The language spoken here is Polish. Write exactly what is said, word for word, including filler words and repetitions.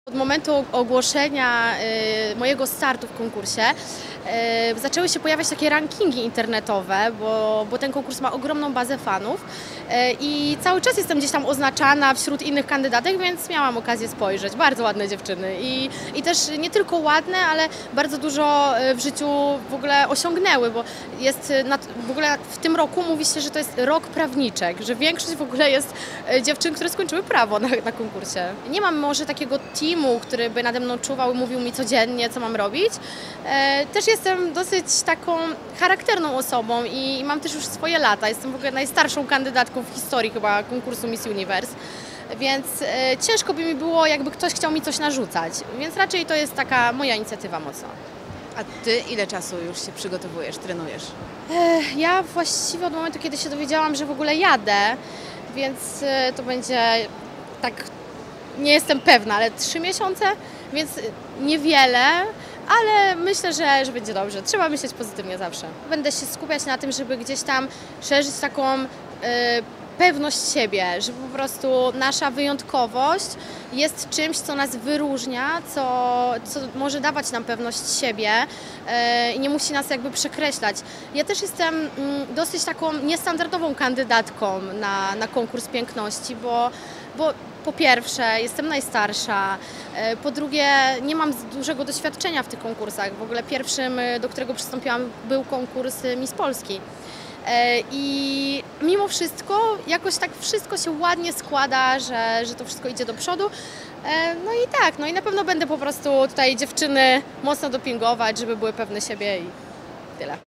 Od momentu ogłoszenia y, mojego startu w konkursie y, zaczęły się pojawiać takie rankingi internetowe, bo, bo ten konkurs ma ogromną bazę fanów y, i cały czas jestem gdzieś tam oznaczana wśród innych kandydatek, więc miałam okazję spojrzeć. Bardzo ładne dziewczyny i, i też nie tylko ładne, ale bardzo dużo w życiu w ogóle osiągnęły, bo jest nad, w ogóle w tym roku mówi się, że to jest rok prawniczek, że większość w ogóle jest dziewczyn, które skończyły prawo na, na konkursie. Nie mam może takiego teamu, który by nade mną czuwał i mówił mi codziennie, co mam robić. E, też jestem dosyć taką charakterną osobą i mam też już swoje lata. Jestem w ogóle najstarszą kandydatką w historii chyba konkursu Miss Universe, więc e, ciężko by mi było, jakby ktoś chciał mi coś narzucać, więc raczej to jest taka moja inicjatywa mocno. A Ty ile czasu już się przygotowujesz, trenujesz? E, ja właściwie od momentu, kiedy się dowiedziałam, że w ogóle jadę, więc e, to będzie tak, nie jestem pewna, ale trzy miesiące, więc niewiele, ale myślę, że, że będzie dobrze. Trzeba myśleć pozytywnie zawsze. Będę się skupiać na tym, żeby gdzieś tam szerzyć taką y, pewność siebie, że po prostu nasza wyjątkowość jest czymś, co nas wyróżnia, co, co może dawać nam pewność siebie y, i nie musi nas jakby przekreślać. Ja też jestem y, dosyć taką niestandardową kandydatką na, na konkurs piękności, bo, bo po pierwsze, jestem najstarsza, po drugie, nie mam dużego doświadczenia w tych konkursach. W ogóle pierwszym, do którego przystąpiłam, był konkurs Miss Polski. I mimo wszystko, jakoś tak wszystko się ładnie składa, że, że to wszystko idzie do przodu. No i tak, no i na pewno będę po prostu tutaj dziewczyny mocno dopingować, żeby były pewne siebie i tyle.